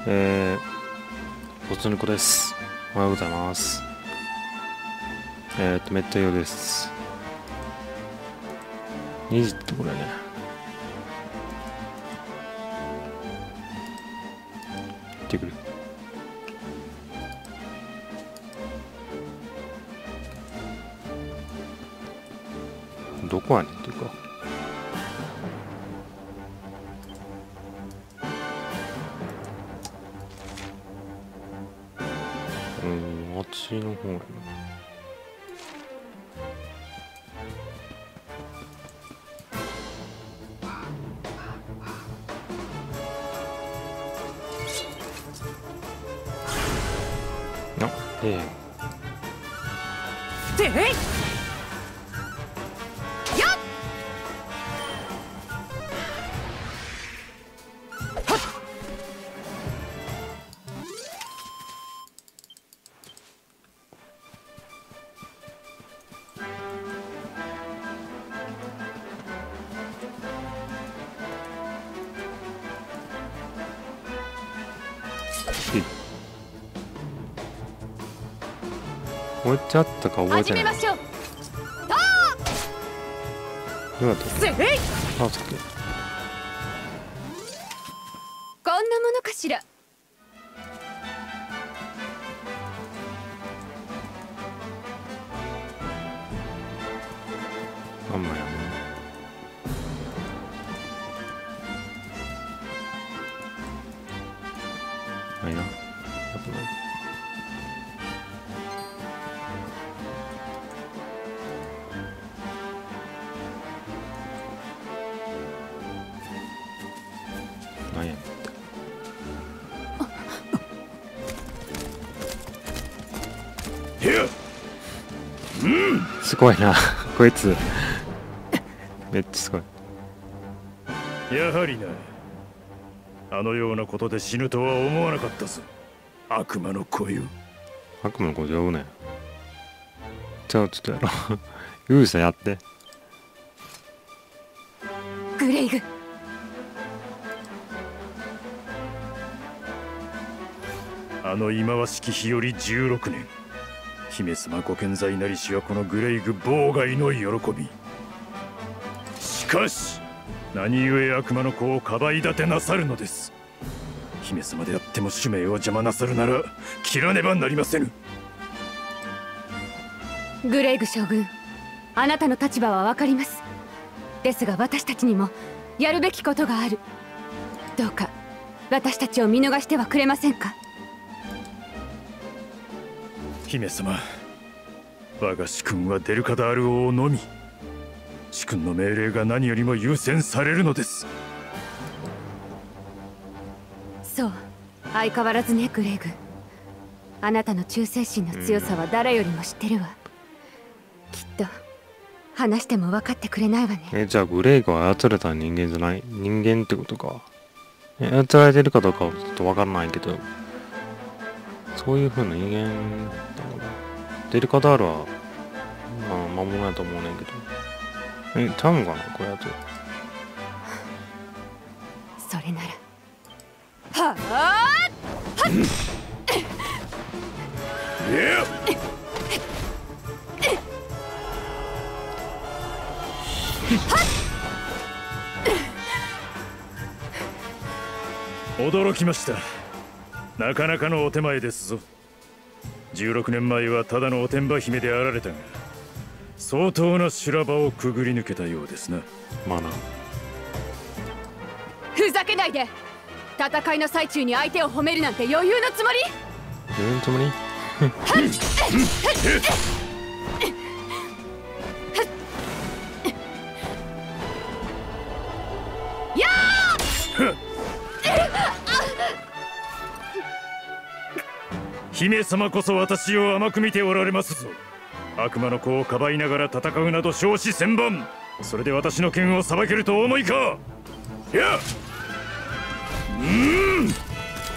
ポツンコです。おはようございます。めっちゃ用です。2時ってこれね。行ってくる。どこやねんっていうか。あっちの方やな。ええいやっこうやってあったか覚えてない。 始めましょう。 どうやったっけ？ せいあ、さっき。 こんなものかしら。 あんまやな。ないな。やっぱない。なんや。すごいなこいつめっちゃすごい。 やはりな、あのようなことで死ぬとは思わなかったぞ、悪魔の子よ。 悪魔の子呼ぶね。じゃあちょっとやろうユーさんやって。 グレイグ、 あの忌まわしき日より16年、姫様ご健在なりしはこのグレイグ妨害の喜び。しかし何故悪魔の子をかばい立てなさるのです。姫様であっても使命を邪魔なさるなら切らねばなりませぬ。 グレイグ将軍、あなたの立場は分かります。ですが私たちにもやるべきことがある。どうか私たちを見逃してはくれませんか。 姫様、我が主君はデルカダール王のみ。主君の命令が何よりも優先されるのです。 そう、相変わらずねグレイグ。あなたの忠誠心の強さは誰よりも知ってるわ。きっと話しても分かってくれないわね。 じゃあグレイが操れた人間じゃない人間ってことか。操られてるかどうかはちょっとわからないけど、そういう風な人間だもんな。デルカダールはまあ魔物やと思うねんけど。ちゃうんかなこれやと。 それならはあ驚きました。なかなかのお手前ですぞ。16年前はただのおてんば姫であられたが、相当な修羅場をくぐり抜けたようですな。 まあな。 ふざけないで。戦いの最中に相手を褒めるなんて余裕のつもり。 余裕のつもりや姫様こそ私を甘く見ておられますぞ。悪魔の子をかばいながら戦うなど少子千万。それで私の剣を裁けると思いか。いや、 グレイグ、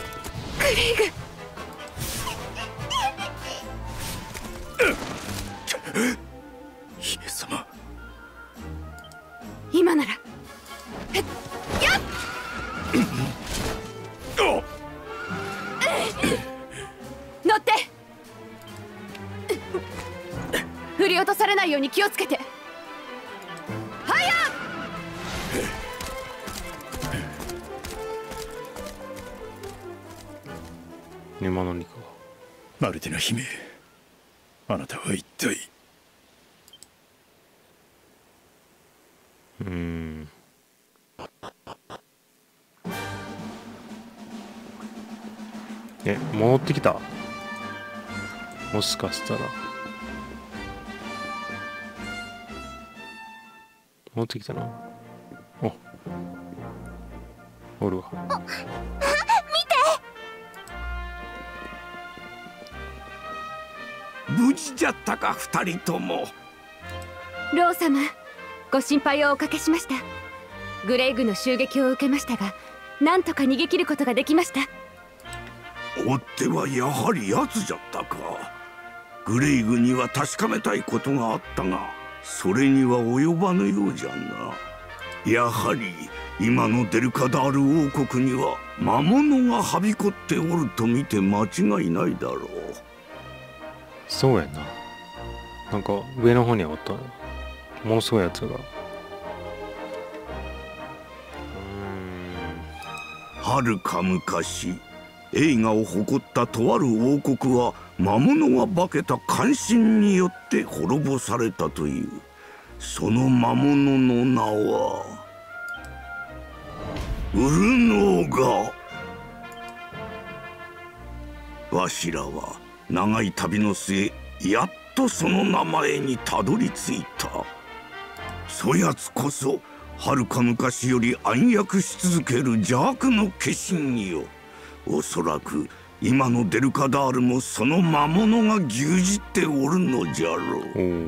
姫様、 今なら。やっ振り落とされないように気をつけて。はや今の肉はマルティナ姫、あなたは一体。 戻ってきた。もしかしたら戻ってきたな。おるわ。 無事じゃったか、二人とも。 ロー様、ご心配をおかけしました。グレイグの襲撃を受けましたが、なんとか逃げ切ることができました。 追っ手はやはり奴じゃったか。グレイグには確かめたいことがあったが、それには及ばぬようじゃな。やはり今のデルカダール王国には魔物がはびこっておると見て間違いないだろう。 そうやな。なんか上の方にはおったものすごいやつが。 はるか昔、栄華を誇ったとある王国は魔物が化けた奸臣によって滅ぼされたという。その魔物の名はウルノーガ。わしらは長い旅の末、やっとその名前にたどり着いた。そやつこそはるか昔より暗躍し続ける邪悪の化身よ。おそらく今のデルカダールもその魔物が牛耳っておるのじゃろ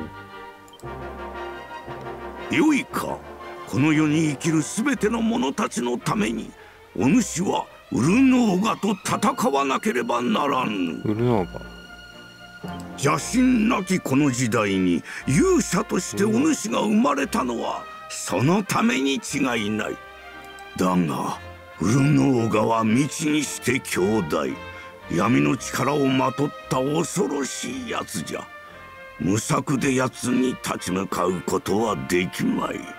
う。よいか、この世に生きるすべての者たちのためにお主はウルノーガと戦わなければならぬ。 ウルノーガ、 邪神なきこの時代に勇者としてお主が生まれたのはそのために違いない。だがウルノーガは未知にして強大、闇の力をまとった恐ろしいやつじゃ。無策で奴に立ち向かうことはできまい。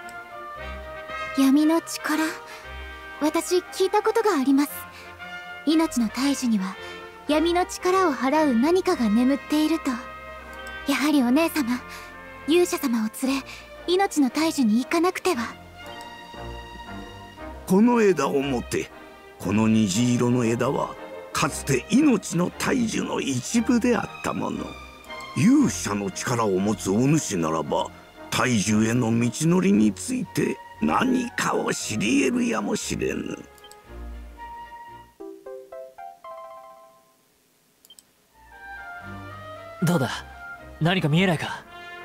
闇の力、私聞いたことがあります。命の大樹には闇の力を払う何かが眠っていると。やはりお姉様、勇者様を連れ命の大樹に行かなくては。 この枝を持て。この虹色の枝はかつて命の大樹の一部であったもの。勇者の力を持つお主ならば大樹への道のりについて何かを知り得るやもしれぬ。 どうだ、何か見えないか。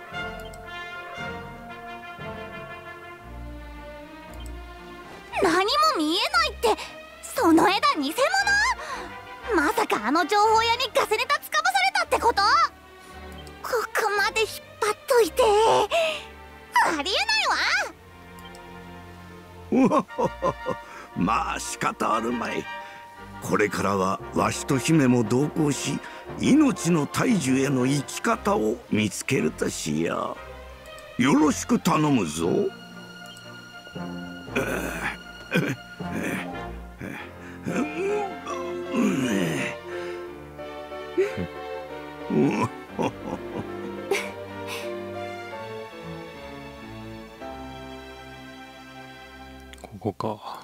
何も見えないって、その枝偽物？まさかあの情報屋にガセネタつかまされたってこと？ここまで引っ張っといてありえないわ。 まあ仕方あるまい。これからはわしと姫も同行し、命の大樹への生き方を見つけるとしよう。よろしく頼むぞ。 ここか。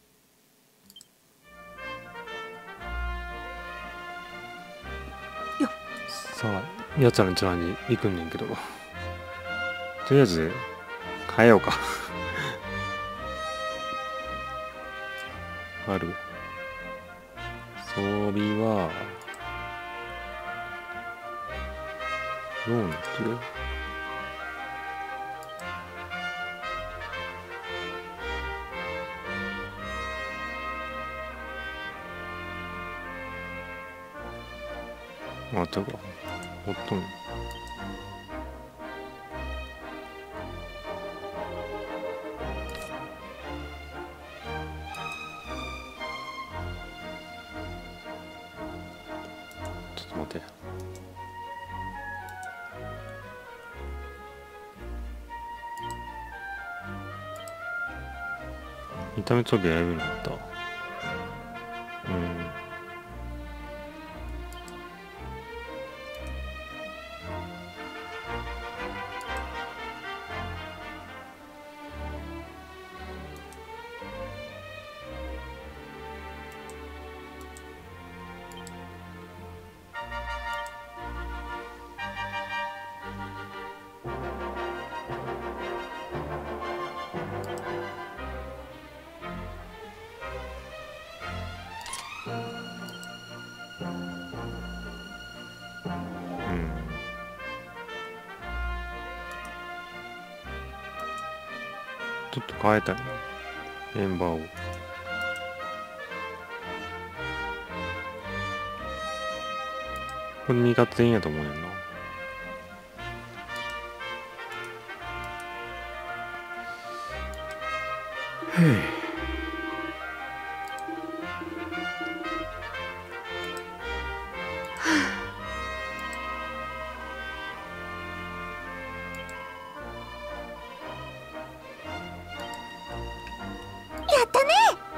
さあ、やつらのチャラに行くんねんけど、とりあえず変えようか。ある装備はどうなってる？あ、てかほっとんの。ちょっと待って。 痛め装備選ぶようになった。ちょっと変えたいな、メンバーを。これ味方全員やと思うよな。 やったね。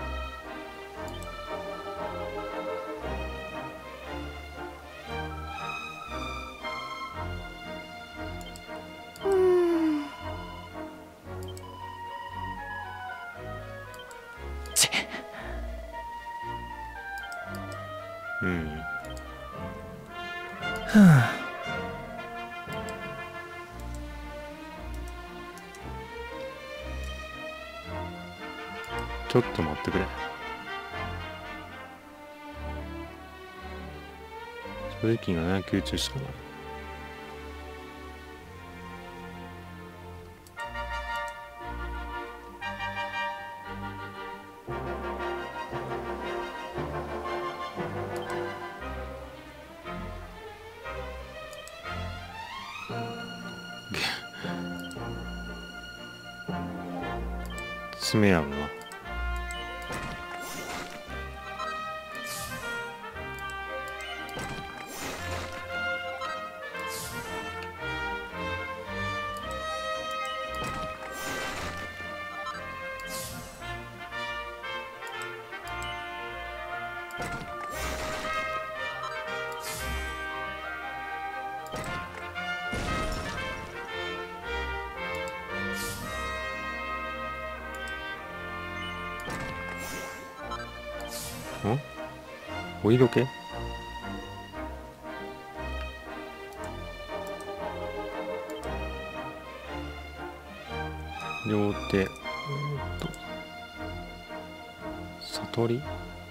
ちょっと待ってくれ。正直がね、集中したな。爪やろな。お色気？両手、悟り？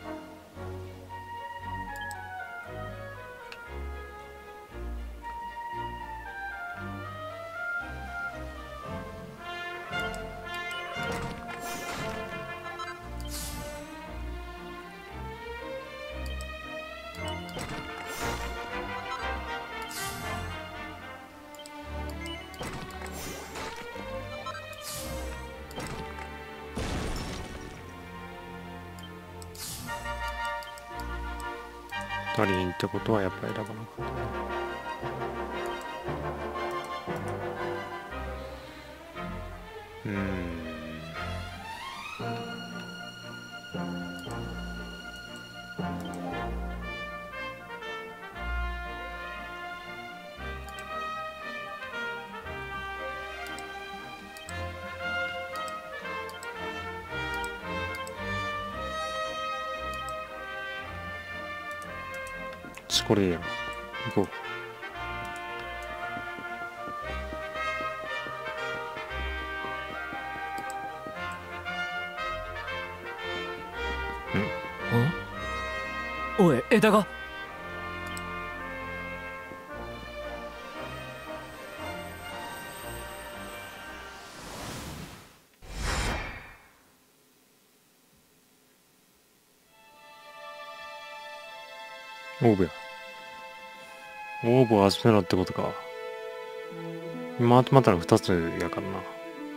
足りんってことはやっぱり選ばなかったね。これや行こう。 おい、枝が。 オーブや。オーブを集めろってことか。今集まったら2つやからな。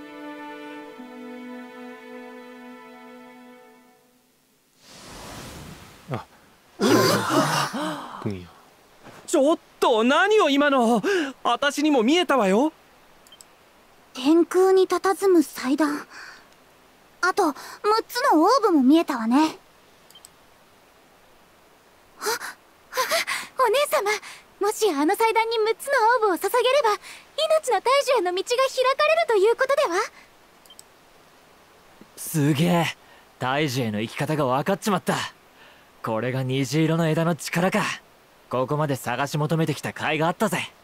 あ、君や。 ちょっと何を今の。私にも見えたわよ。 天空に佇む祭壇。 あと6つのオーブも見えたわね。お姉様、もしあの祭壇に6つのオーブを捧げれば命の大樹への道が開かれるということでは。 すげえ、大樹への生き方が分かっちまった。これが虹色の枝の力か。ここまで探し求めてきた甲斐があったぜ。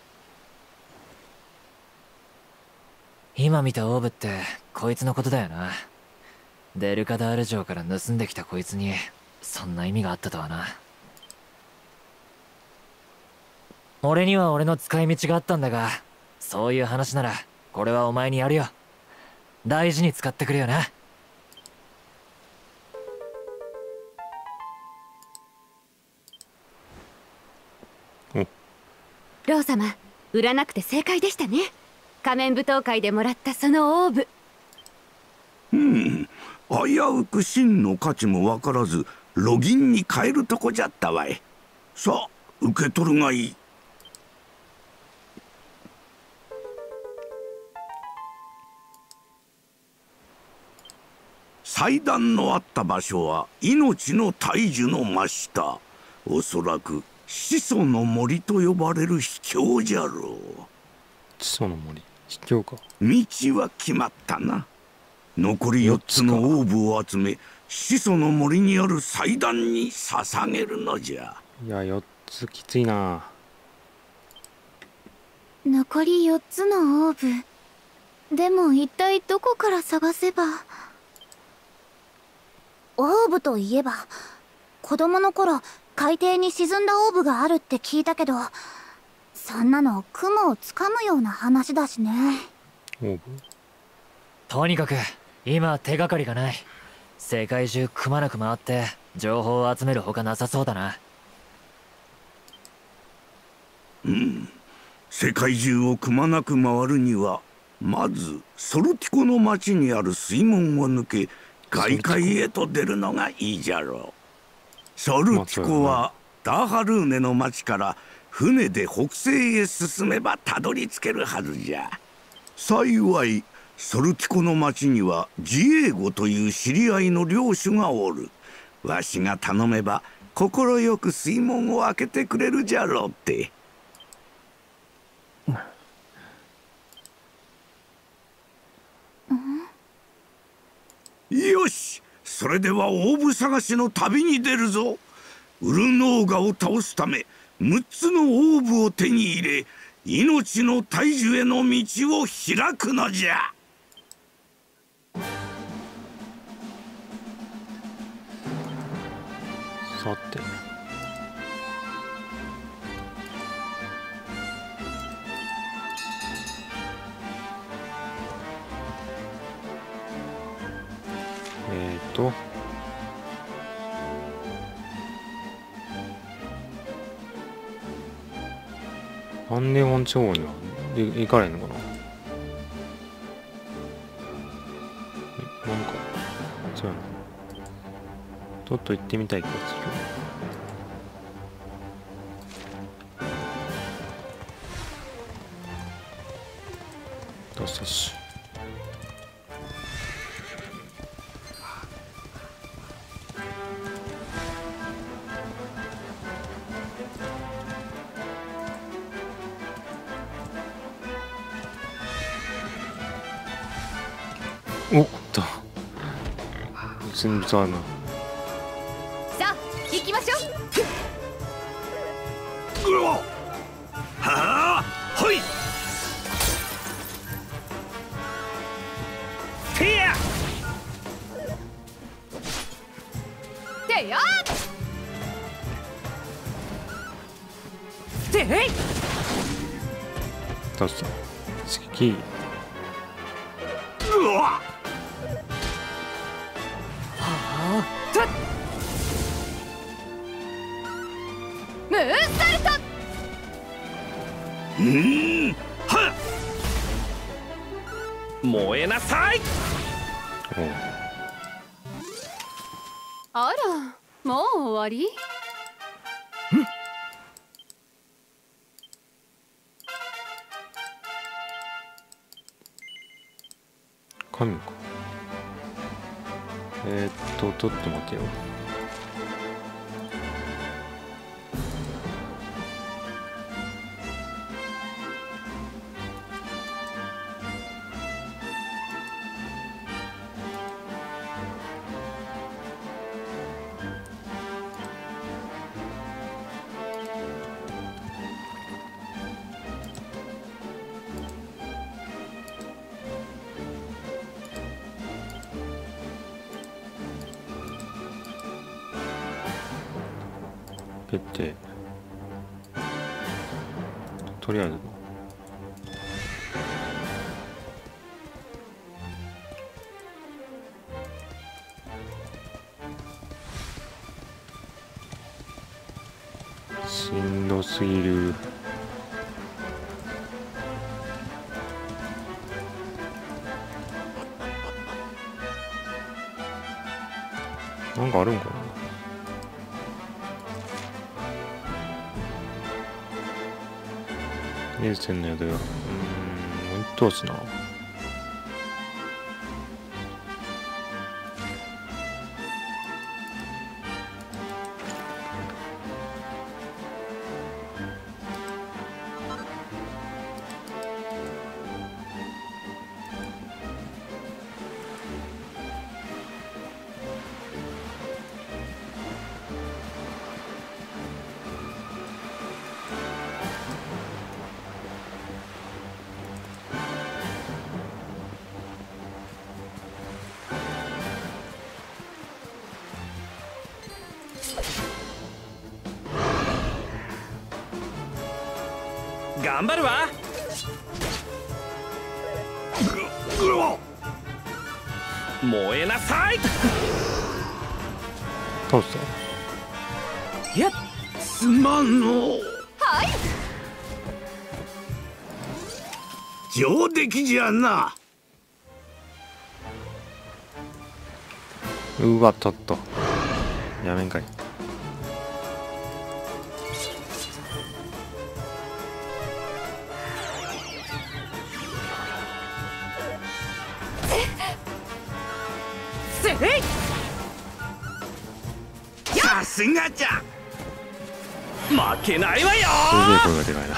今見たオーブってこいつのことだよな。デルカダール城から盗んできたこいつにそんな意味があったとはな。俺には俺の使い道があったんだが、そういう話ならこれはお前にやるよ。大事に使ってくれよな。 ロー様、売らなくて正解でしたね。仮面舞踏会でもらったそのオーブ。 危うく真の価値も分からず路銀に変えるとこじゃったわい。さあ受け取るがいい。祭壇のあった場所は命の大樹の真下、おそらく始祖の森と呼ばれる秘境じゃろう。 始祖の森、秘境か。 道は決まったな。残り4つのオーブを集め始祖の森にある祭壇に捧げるのじゃ。 いや、4つきついな。 残り4つのオーブ。でも一体どこから探せば。オーブといえば子供の頃海底に沈んだオーブがあるって聞いたけど、そんなの雲をつかむような話だしね。 オーブ。 とにかく今手がかりがない。世界中くまなく回って情報を集めるほかなさそうだな。 世界中をくまなく回るにはまずソルティコの町にある水門を抜け外界へと出るのがいいじゃろう。ソルティコはダーハルーネの町から船で北西へ進めばたどり着けるはずじゃ。幸いソルティコの町にはジエーゴという知り合いの領主がおる。わしが頼めば快く水門を開けてくれるじゃろうって。よし、それではオーブ探しの旅に出るぞ。ウルノーガを倒すため6つのオーブを手に入れ命の大樹への道を開くのじゃ。 さて、アンネオン地方には行かれんのかな。なんかそうやな、ちょっと行ってみたい気がする。よし。おっと、全部あるな。 さあ行きましょう。 うわっ、はあ、ほい。てやてやてへい。 どうした刺激。 うわっ、 ムーンサルト。 はっ、 燃えなさい。 おう、 あら、もう終わり？ 神か。 ちょっと待てよ。決定。とりあえずしんどすぎる。なんかあるんかな。ニュースの宿屋。もう一等しな。 頑張るわ。燃えなさい。 倒した。 いや、 すまんの。はい。上出来じゃな。 うわ、ちょっとやめんかい。 さすがじゃ。 負けないわよ。 すげえ声がでかいな。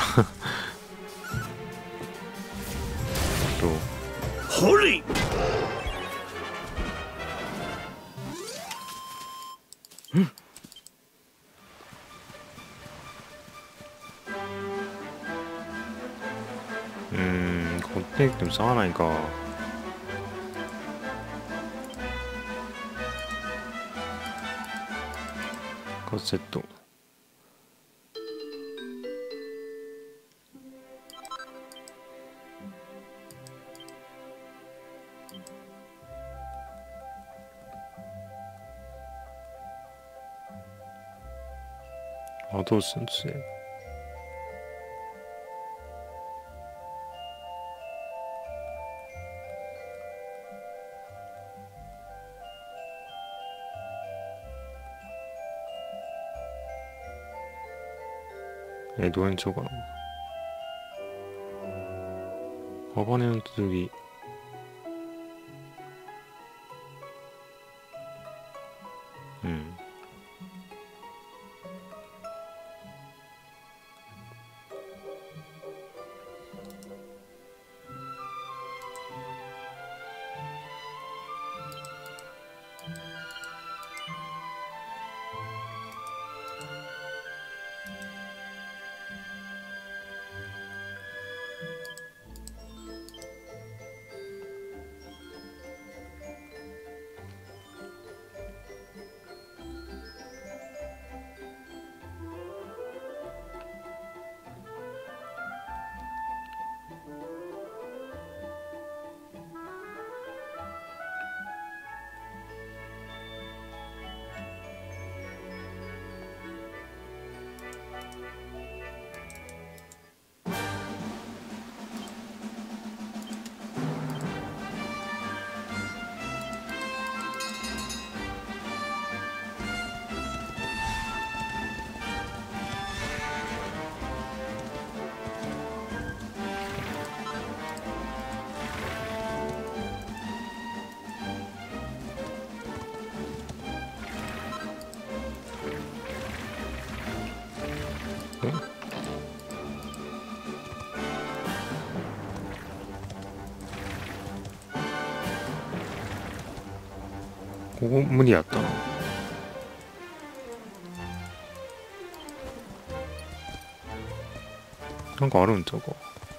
ほれ。 こってきてもしゃあないか。カセット。あ、どうするんですね。どうにしようかな。鋼の剣。 こ無理やったな。なんかあるんちゃうか。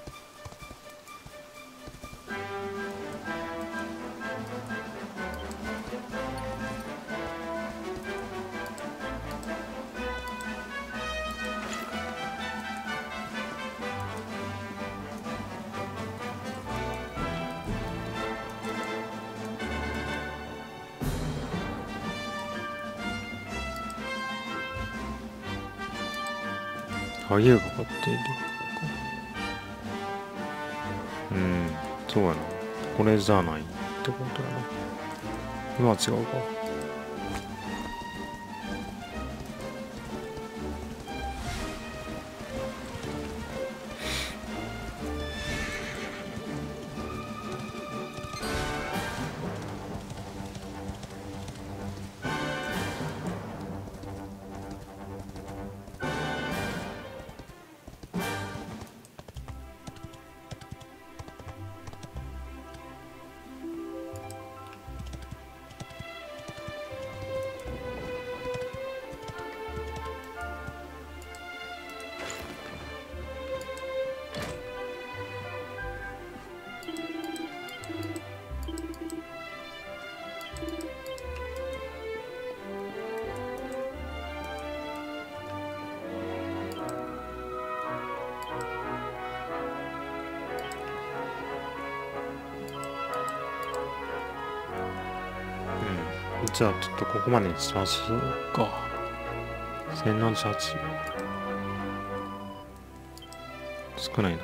家がかかっている。そうやな。これじゃないってことやな。今は違うか。じゃあちょっとここまでにしましょうか。1078。少ないな。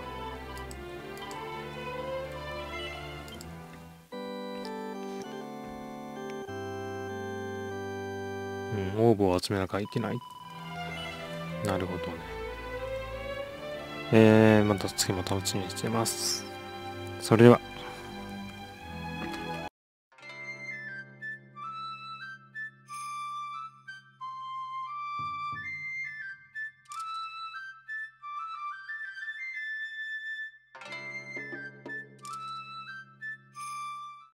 オーブを集めなきゃいけない。なるほどね。また次も楽しみにしています。それでは。